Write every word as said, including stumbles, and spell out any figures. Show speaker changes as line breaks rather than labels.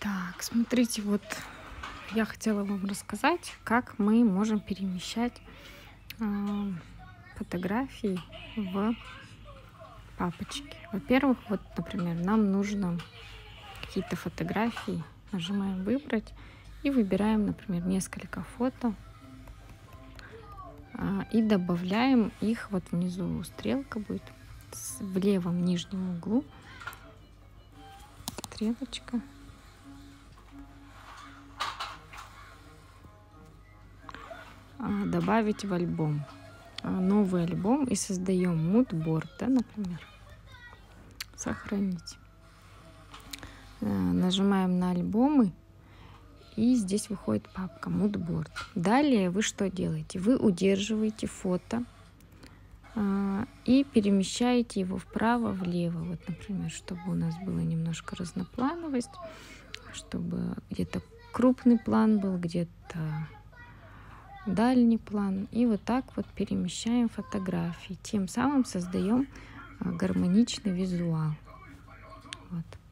Так, смотрите, вот я хотела вам рассказать, как мы можем перемещать а, фотографии в папочки. Во-первых, вот, например, нам нужно какие-то фотографии, нажимаем «Выбрать» и выбираем, например, несколько фото а, и добавляем их. Вот внизу стрелка будет с- в левом нижнем углу, стрелочка. а, Добавить в альбом. а, Новый альбом и создаем мудборд, да, например. Сохранить. Э, Нажимаем на альбомы, и здесь выходит папка Moodboard. Далее вы что делаете? Вы удерживаете фото а, и перемещаете его вправо-влево. Вот, например, чтобы у нас было немножко разноплановость, чтобы где-то крупный план был, где-то дальний план. И вот так вот перемещаем фотографии. Тем самым создаем а, гармоничный визуал. Вот.